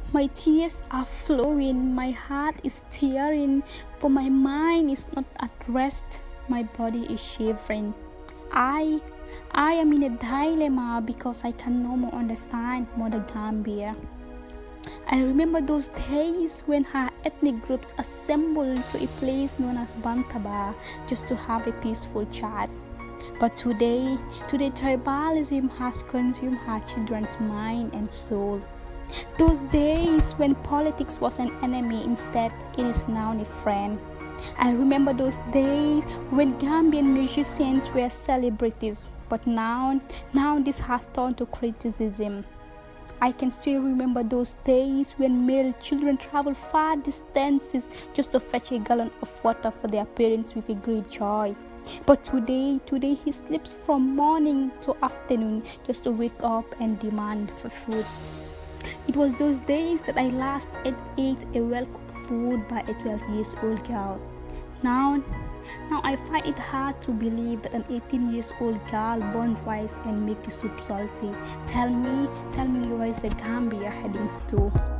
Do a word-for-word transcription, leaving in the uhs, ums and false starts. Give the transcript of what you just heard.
My tears are flowing, my heart is tearing, for my mind is not at rest, my body is shivering. I, I am in a dilemma because I can no more understand Mother Gambia. I remember those days when her ethnic groups assembled to a place known as Bantaba just to have a peaceful chat. But today, today tribalism has consumed her children's mind and soul. Those days when politics was an enemy, instead it is now a friend. I remember those days when Gambian musicians were celebrities, but now, now this has turned to criticism. I can still remember those days when male children traveled far distances just to fetch a gallon of water for their parents with a great joy. But today, today he sleeps from morning to afternoon just to wake up and demand for food. It was those days that I last ate, ate a well-cooked food by a twelve years old girl. Now, now I find it hard to believe that an eighteen years old girl burned rice and make the soup salty. Tell me, tell me where is the Gambia heading to?